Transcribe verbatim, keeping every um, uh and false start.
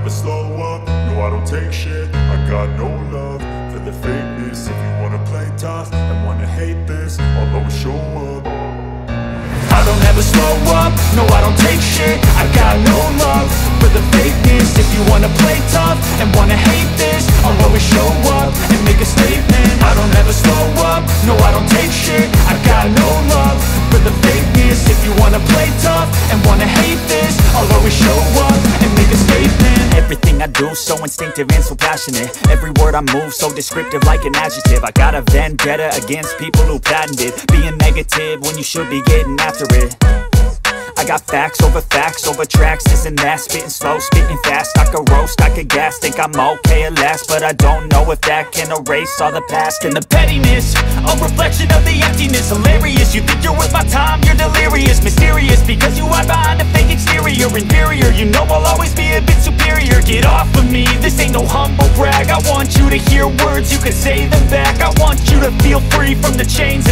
never slow up, no I don't take shit. I got no love for the fakeness. If you wanna play tough and wanna hate this, I'll always show up. I don't ever slow up, no I don't take shit. I got no love for the fakeness. If you wanna play tough and wanna hate this, I'll always show up and make a statement. I don't ever slow up, no I don't take shit. I got no love for the fakeness. If you wanna play tough and wanna hate this, I'll always show up and make a statement. Everything I do so instinctive and so passionate. Every word I move so descriptive like an adjective. I got a vendetta against people who patented being negative when you should be getting after it. I got facts over facts over tracks, this and that. Spitting slow, spitting fast, I could roast, I could gas. Think I'm okay at last, but I don't know if that can erase all the past. And the pettiness, a reflection of the emptiness. Hilarious, you think you're worth my time, you're delirious. Mysterious, because you hide behind a fake exterior. Inferior, you know I'll always be a bit superior. Get off of me, this ain't no humble brag. I want you to hear words, you can say them back. I want you to feel free from the chains